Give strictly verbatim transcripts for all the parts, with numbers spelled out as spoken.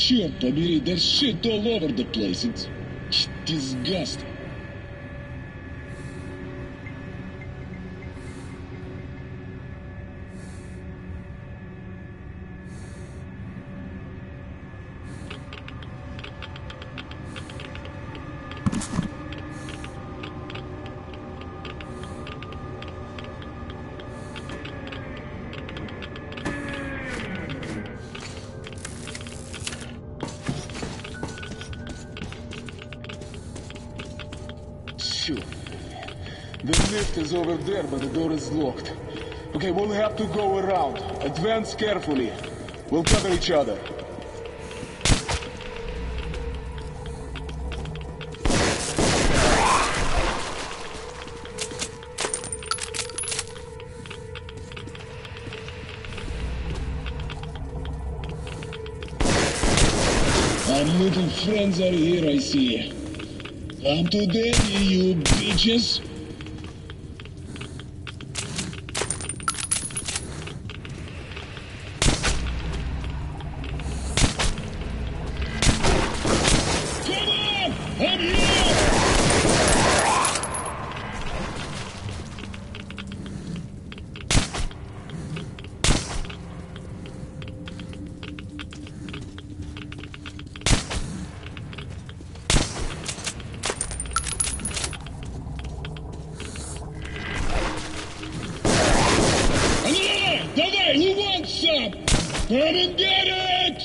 Черт побери, there's shit all over the place. It's disgusting. The lift is over there, but the door is locked. Okay, we'll have to go around. Advance carefully. We'll cover each other. Our little friends are here, I see. Come to daddy, you bitches! Come on! I'm here! Давай, who wants some? Come and get it!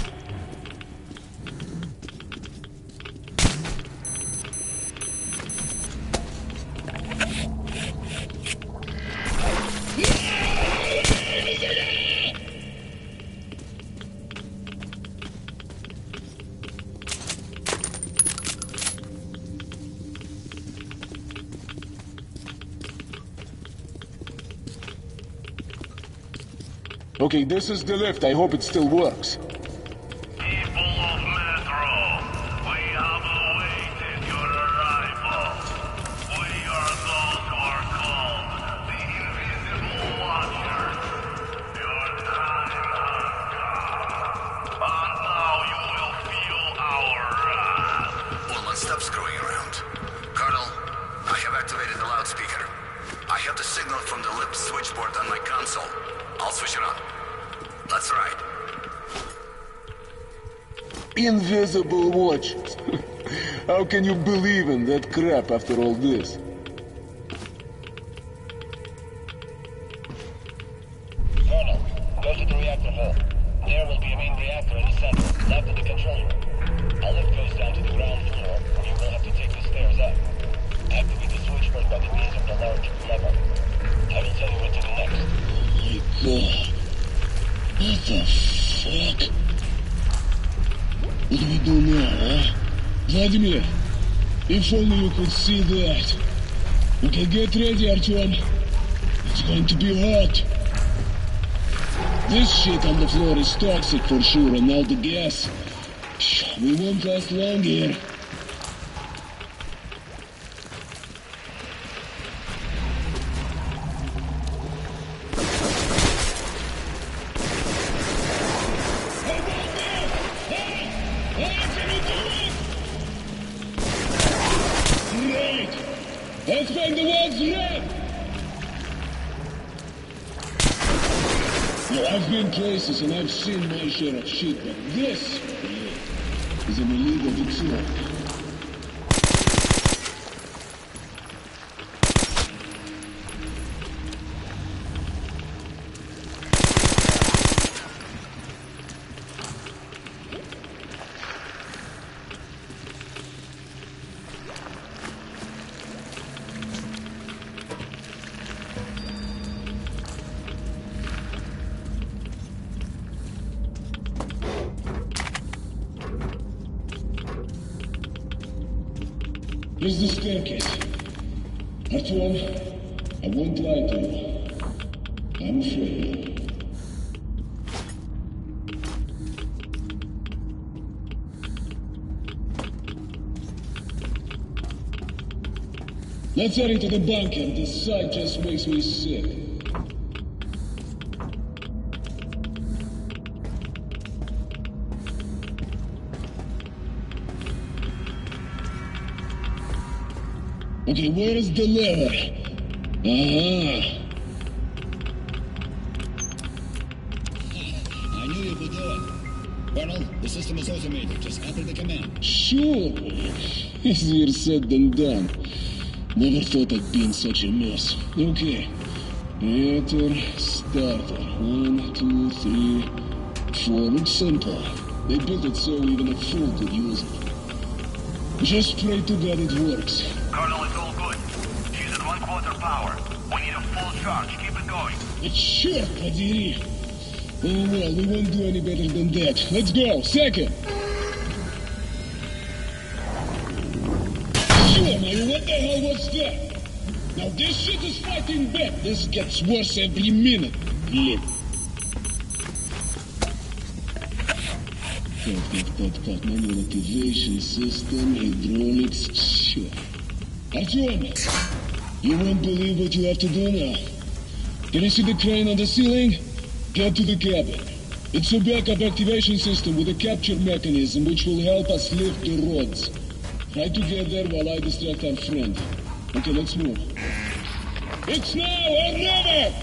Okay, this is the lift. I hope it still works. People of Metro, we have awaited your arrival. We are those who are called the Invisible Watchers. Your time has come. And now you will feel our wrath. Ullman, stop screwing around. Colonel, I have activated the loudspeaker. I have the signal from the lift switchboard on my console. I'll switch it on. That's right. Invisible watchers. How can you believe in that crap after all this? Colonel, go to the reactor hall. There will be a main reactor in the center, left of the control room. A lift goes down to the ground floor, and you will have to take the stairs up. Activate the switchboard by the means of the large lever. I will tell you what to do next. Oh my god. What the fuck? What do we do now, huh? Vladimir, if only you could see that. Okay, get ready, Artyom. It's going to be hot. This shit on the floor is toxic for sure, and now the gas. We won't last long here. Let's make the walls red! Now, I've been places and I've seen my share of shit, but this is in a league of its own. Here's the staircase. Artyom, I won't lie to you. I'm afraid. Let's head into the bunker. This site just makes me sick. Okay, where is the lever? Uh-huh. I knew you could do it. Colonel, the system is automated. Just enter the command. Sure. Easier said than done. Never thought I'd be in such a mess. Okay. Reactor starter. One, two, three, four. It's simple. They built it so even a fool could use it. Just pray to God it works. Colonel, it's all good. She's at one quarter power. We need a full charge. Keep it going. It's sure, Padiri. Oh well, we won't do any better than that. Let's go. Second. Sure, now what the hell was that? Now this shit is fighting back. This gets worse every minute. Lit. Cut, cut, cut, cut. Manual activation system, hydraulics. Sure. Artyom, you won't believe what you have to do now. Can you see the crane on the ceiling? Get to the cabin. It's a backup activation system with a capture mechanism which will help us lift the rods. Try to get there while I distract our friend. Okay, let's move. It's now or never!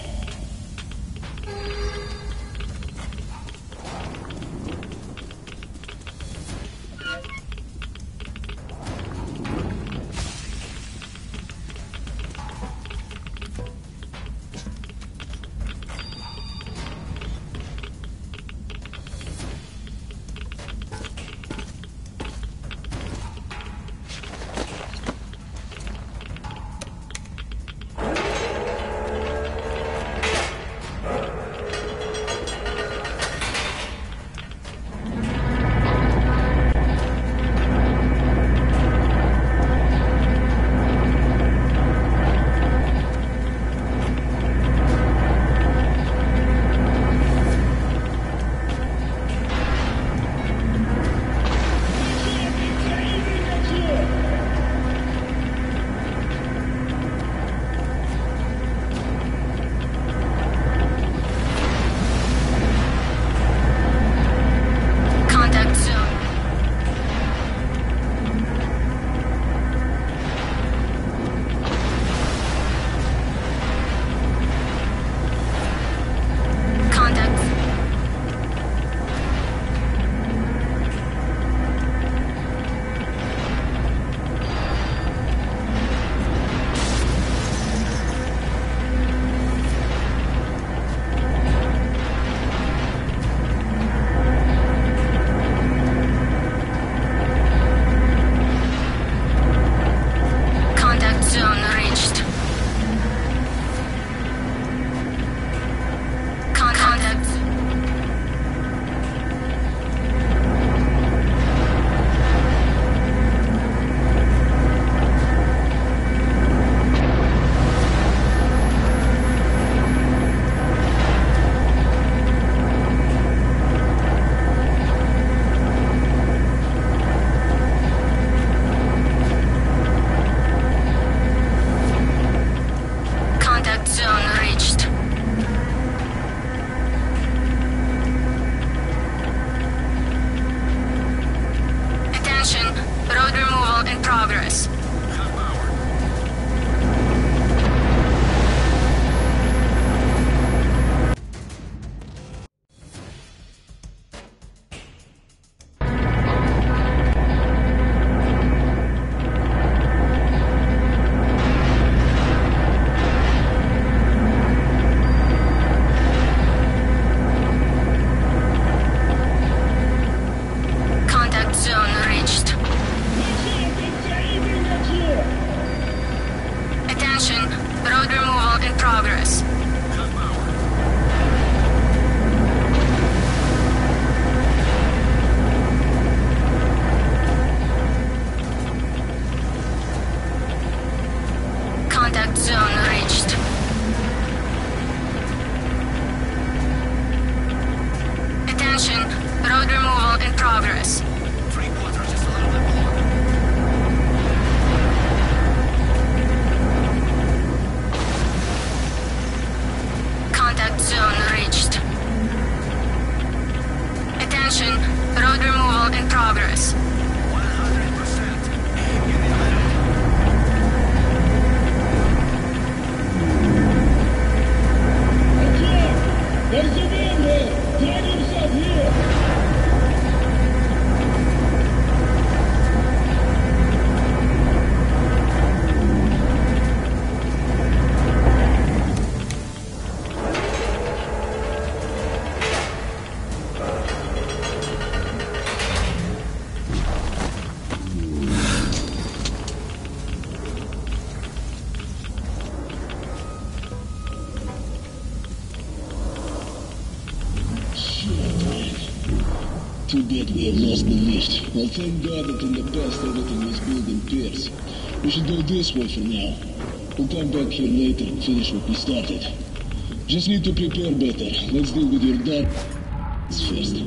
Too bad we have lost the lift. Well, thank God that in the past everything was built in pairs. We should go this way for now. We'll come back here later and finish what we started. Just need to prepare better. Let's deal with your dad first.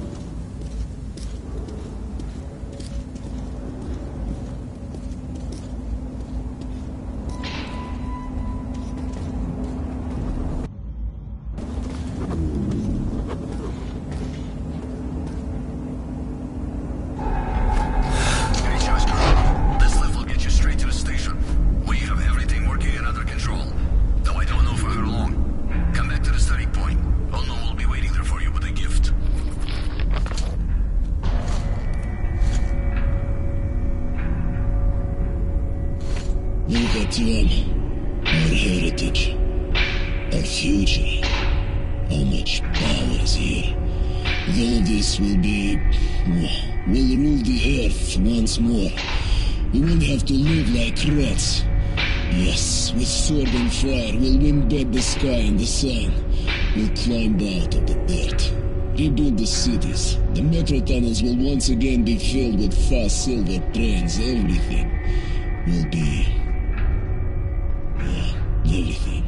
Look at them. Our heritage. Our future. How much power is here. With all of this will be... We'll rule the earth once more. We won't have to live like rats. Yes, with sword and fire, we'll win back the sky and the sun. We'll climb out of the dirt. Rebuild the cities. The metro tunnels will once again be filled with fast silver trains. Everything will be... Yeah, everything.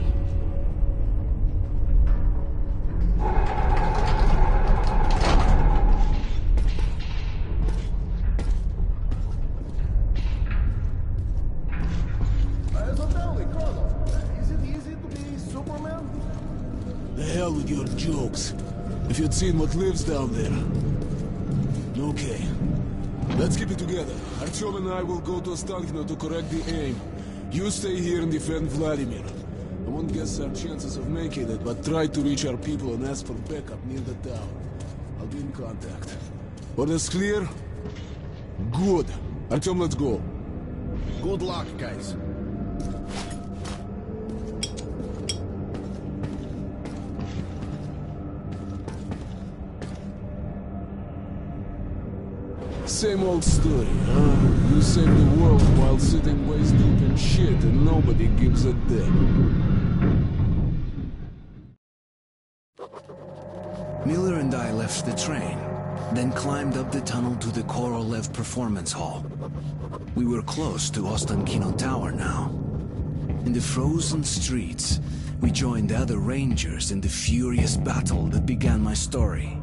Is it easy to be Superman? The hell with your jokes. If you'd seen what lives down there. Okay. Let's keep it together. Artyom and I will go to Ostankino to correct the aim. You stay here and defend Vladimir. I won't guess our chances of making it, but try to reach our people and ask for backup near the town. I'll be in contact. Orders clear? Good. Artyom, let's go. Good luck, guys. Same old story, huh? You save the world while sitting waist deep in shit and nobody gives a damn. Miller and I left the train, then climbed up the tunnel to the Korolev Performance Hall. We were close to Ostankino Tower now. In the frozen streets, we joined other rangers in the furious battle that began my story.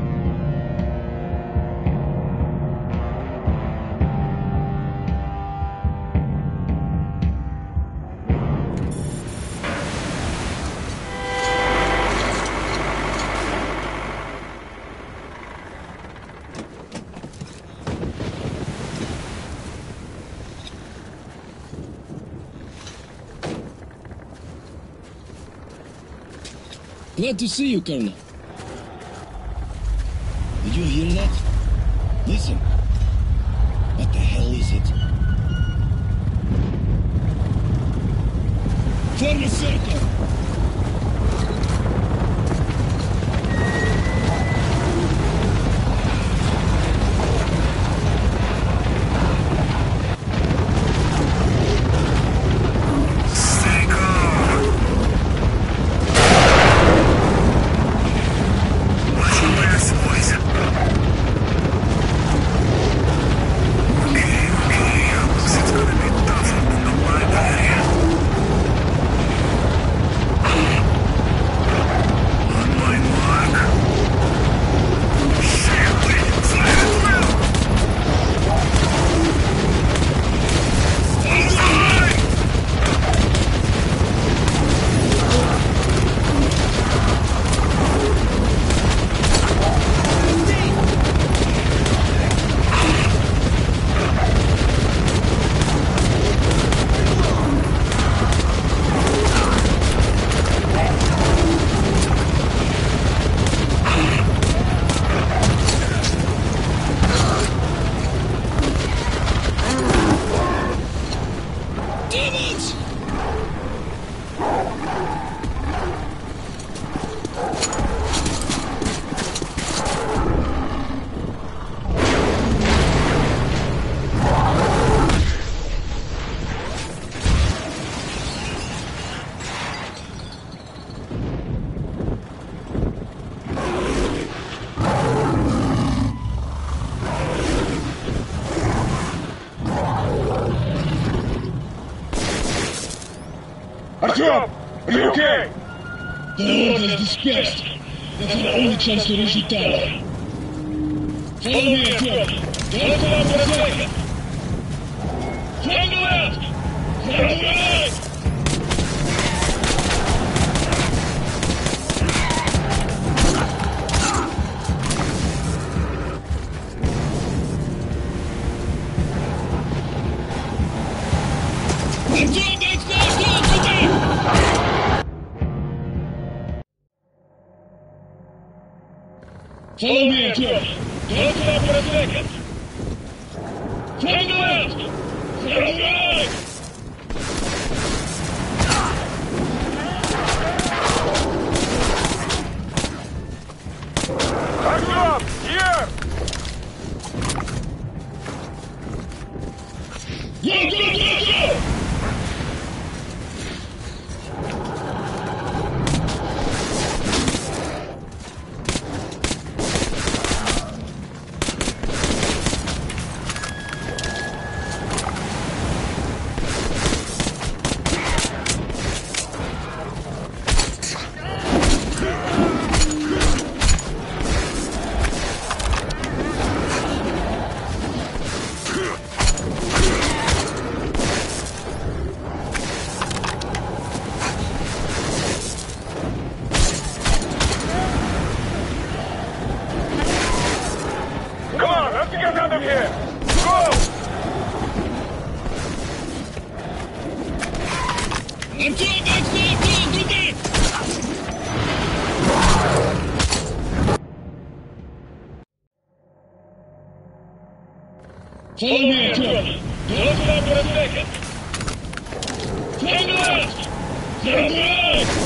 Glad to see you, Colonel. Did you hear that? Listen. What the hell is it? Form a circle! Artyom! Are you okay? The horde has dispersed. That's our only chance to reach the tower. Follow me, Artyom. Don't come out for a second. From the left! From the right! Artyom, that's not close to me! Follow me, Artyom. Don't come out for a second. From the left! From the right! Artyom! Here! Go, go, go, go! Come on, let's get out of here! Go! Artyom, that's not close to me! Follow me, Artyom. Don't come out for a second. From the left! From the right!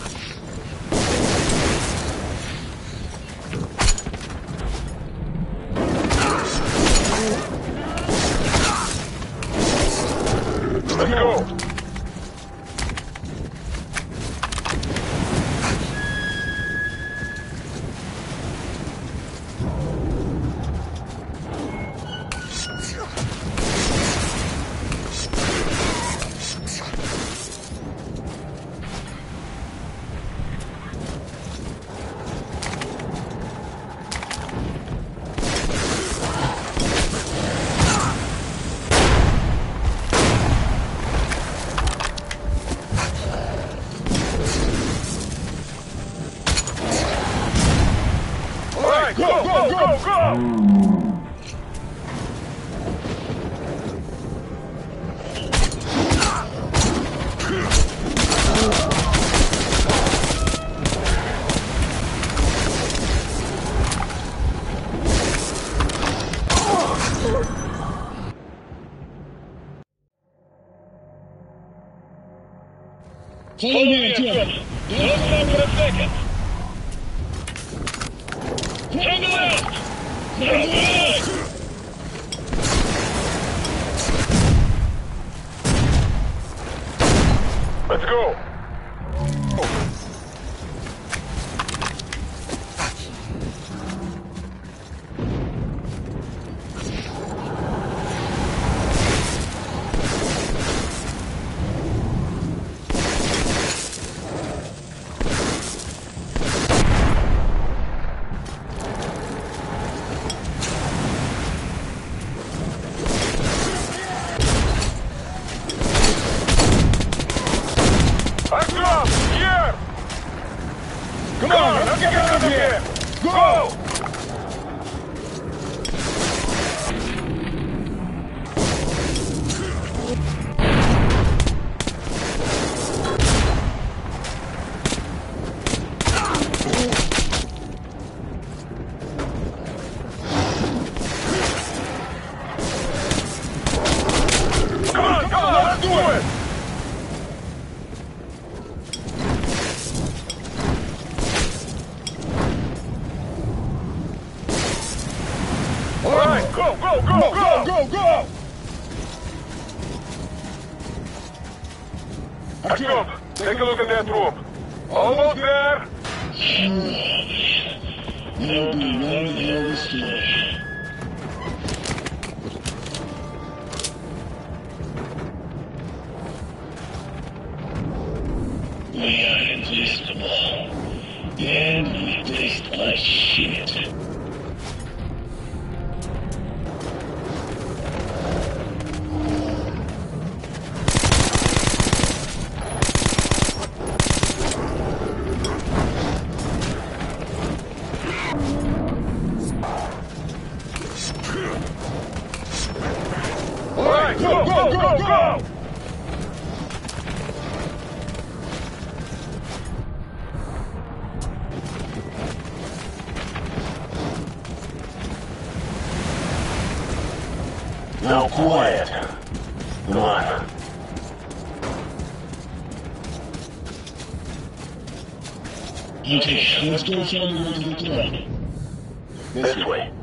Let's go! Go, go, go, go! Follow me, Artyom. Don't stop for a second. From the left! From the right! Let's go! Artyom! Here! Come on, let's get out of here! Go! Come on, come on, let's do it! All right, go, go, go, go, go, go! Artyom, take a look at that room. Almost there. That'll be one hell of a story. We are invisible. And we taste like shit. Alright, go, go, go, go! Now quiet. Come on. Okay, let's go find the way to the club. This way.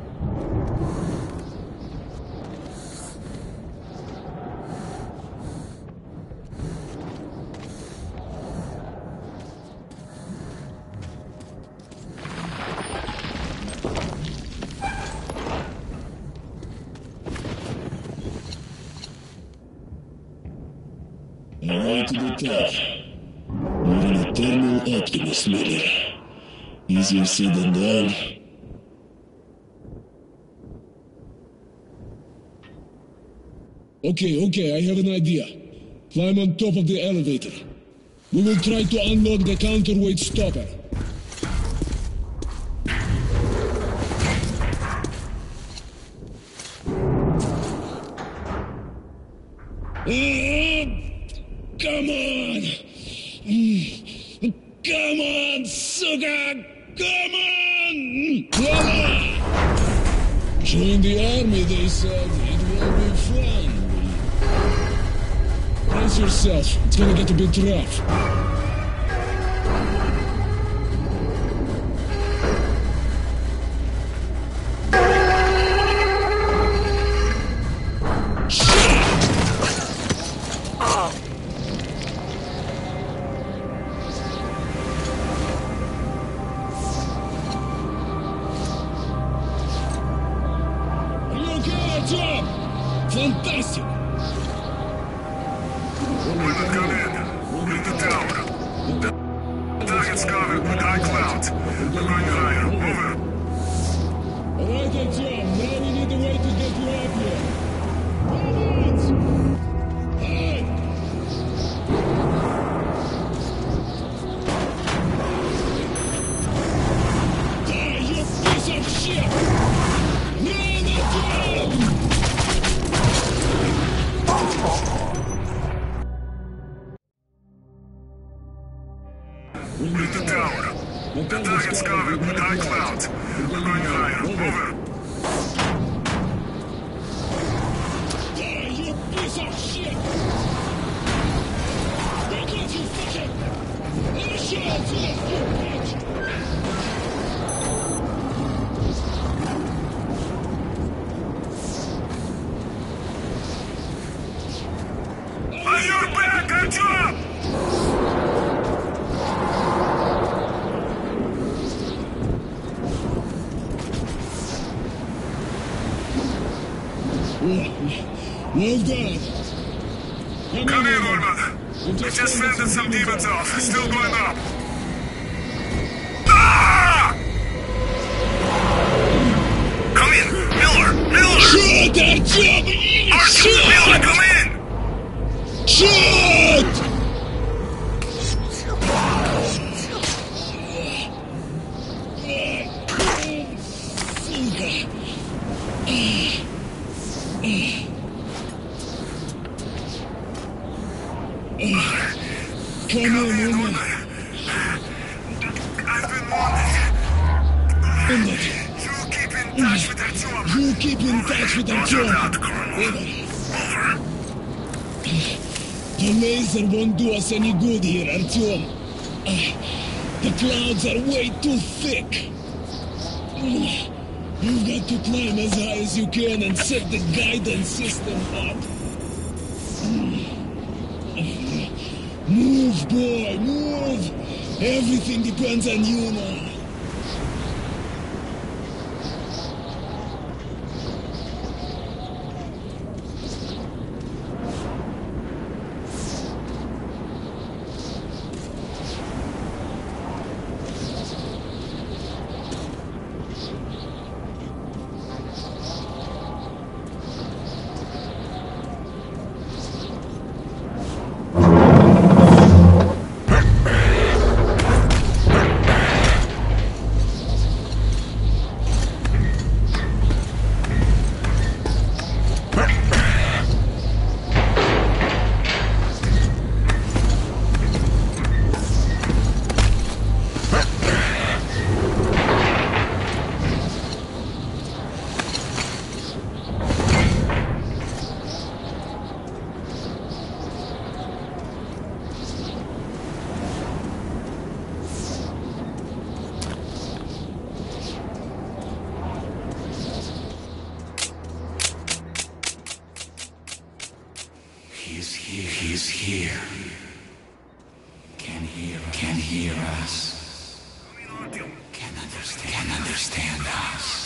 Alright to the top. You're an eternal optimist, Miller. Easier said than done. Okay, okay, I have an idea. Climb on top of the elevator. We will try to unlock the counterweight stopper. Ah! Come on! Come on, sugar! Come on! Voila! Join the army, they said. It will be fun. Brace yourself. It's gonna get a bit rough. Fantastic! Women come in. In the tower. The target's covered with high clouds. We're going higher. Over. Alright, good job. Now we need a way to get you up here. Come on! Hey! Die, you piece of shit! No, not you! In the tower. The target's covered with high clouds. We're going higher. Over. Die, you piece of shit! Why can't you fucking... Let us show it to the you bitch! On your back, our job! Well done. Come, Come in, Orman. We just fended some demons off. Still going up. Ah! Come in, Miller. Miller. Shoot that job! Arthur, Miller, come in. Shoot! Come on, Norman. I've been wanted. You keep in touch with that job. You keep in touch with that Roger job. that, Colonel. Over. The laser won't do us any good here, Artyom. Uh, the clouds are way too thick. You've got to climb as high as you can and set the guidance system up. Move, boy, move! Everything depends on you now. He's here. He's here. Can hear. Can hear us. Can understand. Can understand us.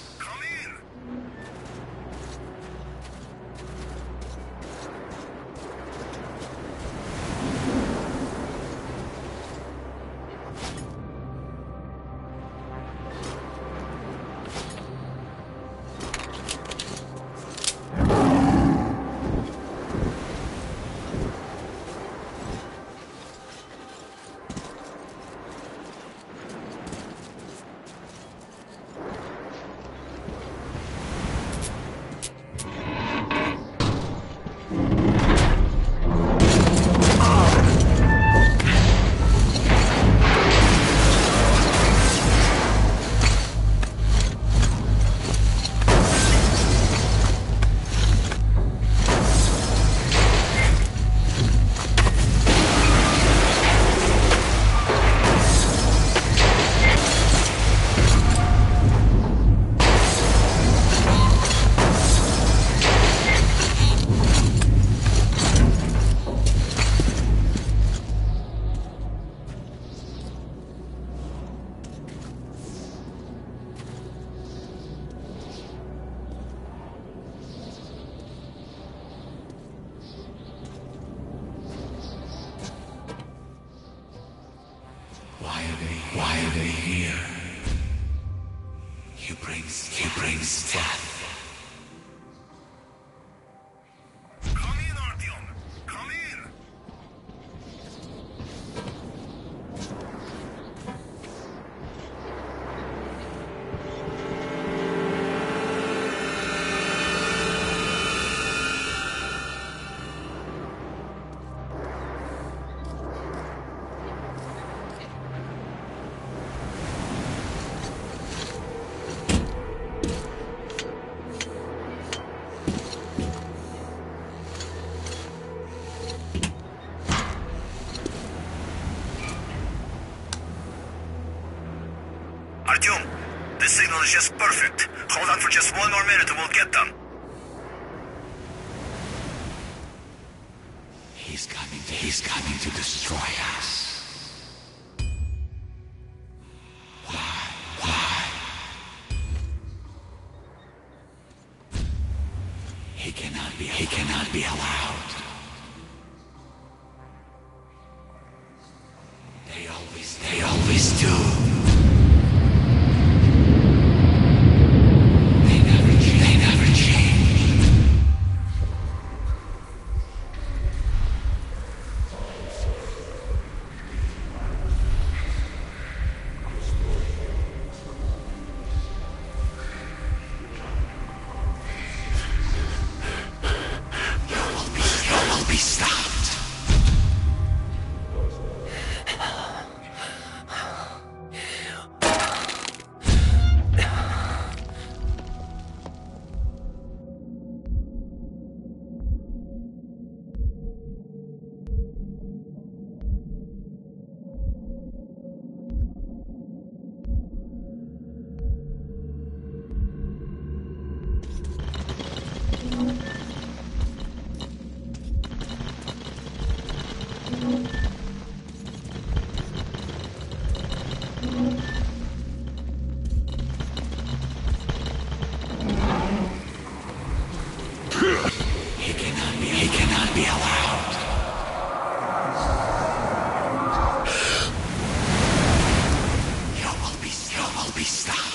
Why are they here? He brings, he brings death. Come in, Artyom. Come in. Artyom, this signal is just perfect. Hold on for just one more minute and we'll get them. He's coming, he's coming to destroy us. Why? Why? He cannot be, he cannot be allowed. They always, they always do. He cannot be, he cannot be allowed. You will be, you will be stopped.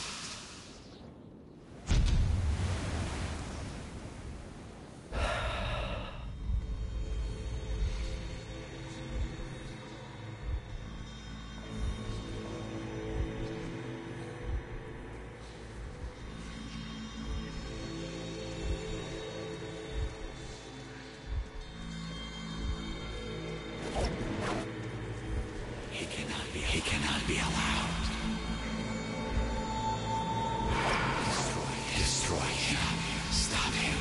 He cannot be, he cannot be allowed. Destroy, destroy him. Stop him.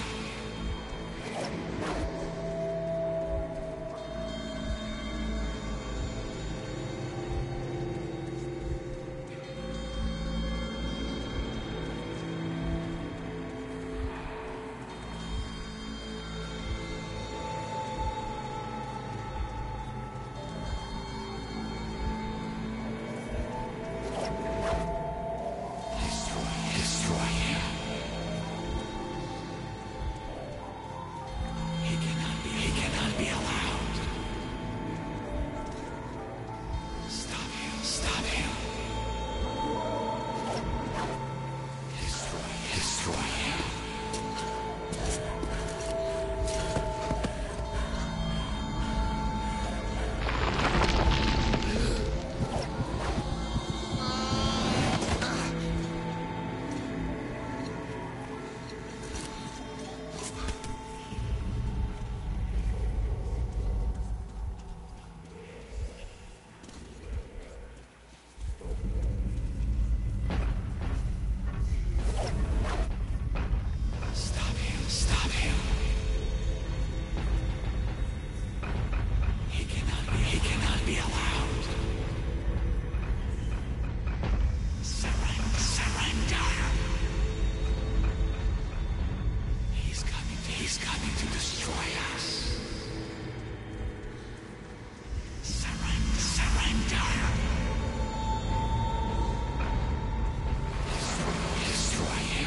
to destroy us. Surrender, surrender. Destroy, destroy him.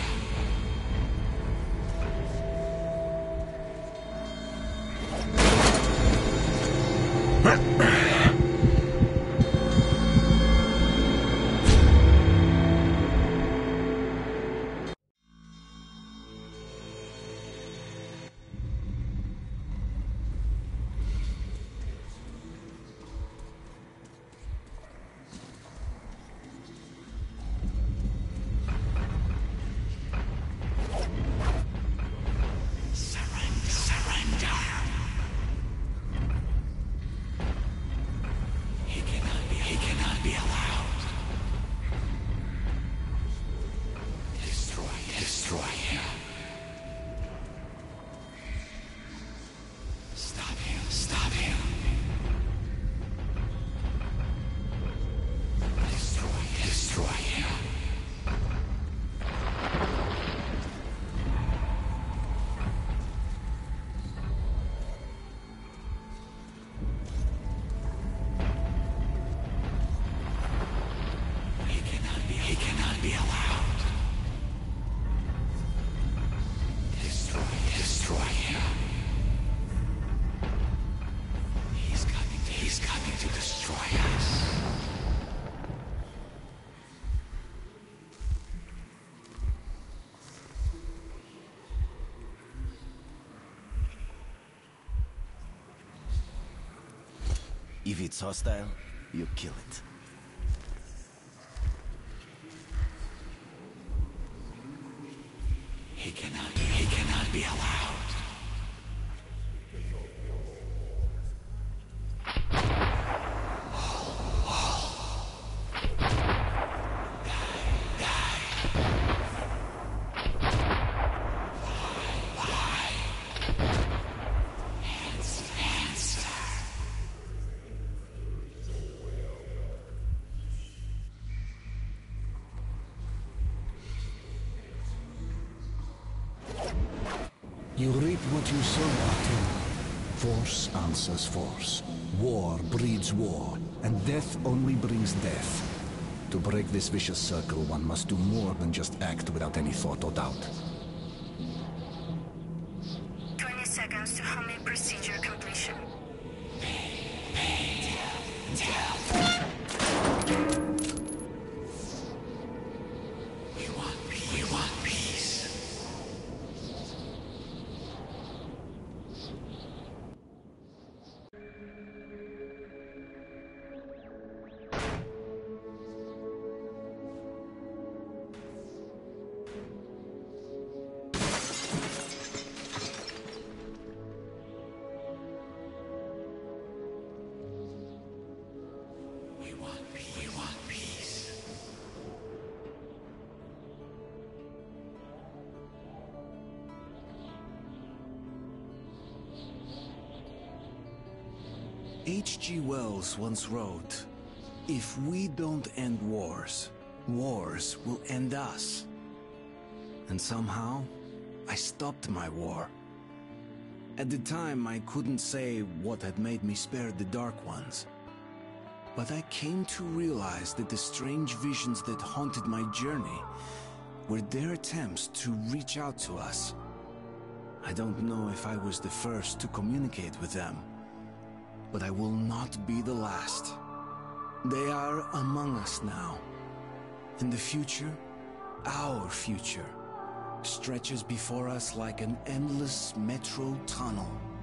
If it's hostile, you kill it. He cannot, he cannot be allowed. You reap what you sow, Martin. Force answers force. War breeds war, and death only brings death. To break this vicious circle, one must do more than just act without any thought or doubt. twenty seconds to Hummy procedure completion. We want peace. We want peace. H G Wells once wrote, "If we don't end wars, wars will end us." And somehow, I stopped my war. At the time, I couldn't say what had made me spare the Dark Ones. But I came to realize that the strange visions that haunted my journey were their attempts to reach out to us. I don't know if I was the first to communicate with them, but I will not be the last. They are among us now. And the future, our future, stretches before us like an endless metro tunnel.